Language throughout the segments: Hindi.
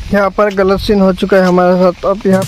यहाँ पर गलत सीन हो चुका है हमारे साथ। अब यहाँ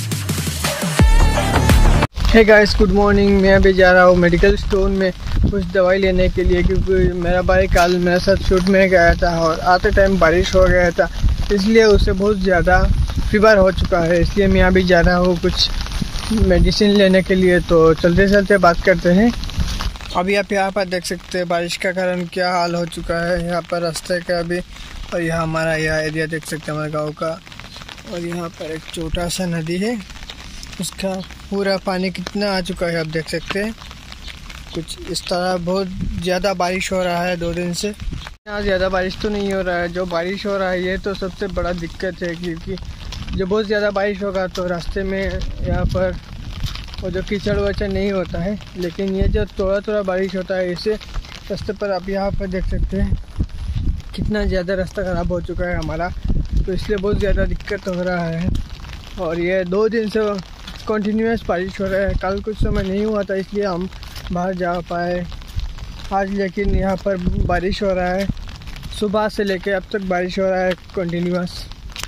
हे गाइस, गुड मॉर्निंग। मैं अभी जा रहा हूँ मेडिकल स्टोर में कुछ दवाई लेने के लिए, क्योंकि मेरा भाई कल मेरे साथ शूट में गया था और आते टाइम बारिश हो गया था, इसलिए उसे बहुत ज़्यादा फीवर हो चुका है। इसलिए मैं अभी जा रहा हूँ कुछ मेडिसिन लेने के लिए। तो चलते चलते बात करते हैं। अभी आप यहाँ पर देख सकते हैं बारिश का कारण क्या हाल हो चुका है यहाँ पर रास्ते का भी। और यहाँ हमारा यह एरिया देख सकते हैं हमारे गाँव का। और यहाँ पर एक छोटा सा नदी है, उसका पूरा पानी कितना आ चुका है आप देख सकते हैं। कुछ इस तरह बहुत ज़्यादा बारिश हो रहा है 2 दिन से। यहाँ ज़्यादा बारिश तो नहीं हो रहा है, जो बारिश हो रहा है ये तो सबसे बड़ा दिक्कत है, क्योंकि जो बहुत ज़्यादा बारिश होगा तो रास्ते में यहाँ पर वो जो कीचड़ वचड़ नहीं होता है, लेकिन ये जो थोड़ा थोड़ा बारिश होता है इससे रास्ते पर आप यहाँ पर देख सकते हैं कितना ज़्यादा रास्ता ख़राब हो चुका है हमारा। तो इसलिए बहुत ज़्यादा दिक्कत हो रहा है। और ये 2 दिन से कंटिन्यूस बारिश हो रहा है। कल कुछ समय नहीं हुआ था इसलिए हम बाहर जा पाए आज, लेकिन यहाँ पर बारिश हो रहा है। सुबह से लेके अब तक बारिश हो रहा है कंटिन्यूस।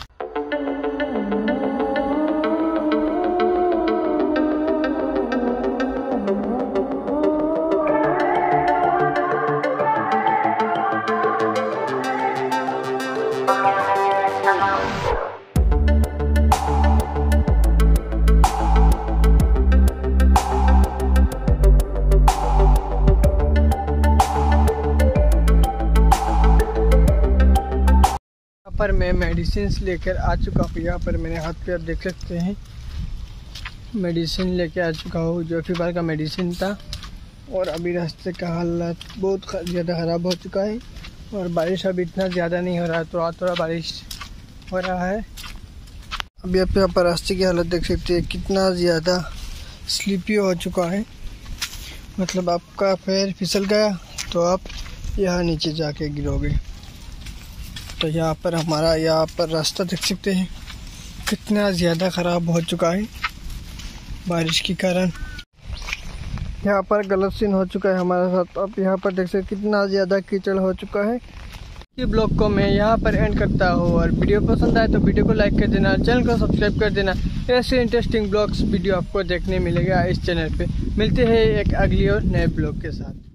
पर मैं मेडिसिन लेकर आ चुका हूँ। यहाँ पर मेरे हाथ पे आप देख सकते हैं मेडिसिन लेके आ चुका हूँ, जो फीवर का मेडिसिन था। और अभी रास्ते का हालत बहुत ज़्यादा ख़राब हो चुका है और बारिश अभी इतना ज़्यादा नहीं हो रहा है, थोड़ा थोड़ा बारिश हो रहा है। अभी आप यहाँ पर रास्ते की हालत देख सकते हैं कितना ज़्यादा स्लीपी हो चुका है। मतलब आपका पैर फिसल गया तो आप यहाँ नीचे जाके गिरोगे। तो यहाँ पर हमारा यहाँ पर रास्ता देख सकते हैं कितना ज़्यादा ख़राब हो चुका है बारिश के कारण। यहाँ पर गलत सीन हो चुका है हमारे साथ। अब यहाँ पर देख सकते कितना ज़्यादा कीचड़ हो चुका है। ये ब्लॉग को मैं यहाँ पर एंड करता हूँ। और वीडियो पसंद आए तो वीडियो को लाइक कर देना, चैनल को सब्सक्राइब कर देना। ऐसे इंटरेस्टिंग ब्लॉग्स वीडियो आपको देखने मिलेगा इस चैनल पे। मिलते हैं एक अगली और नए ब्लॉग के साथ।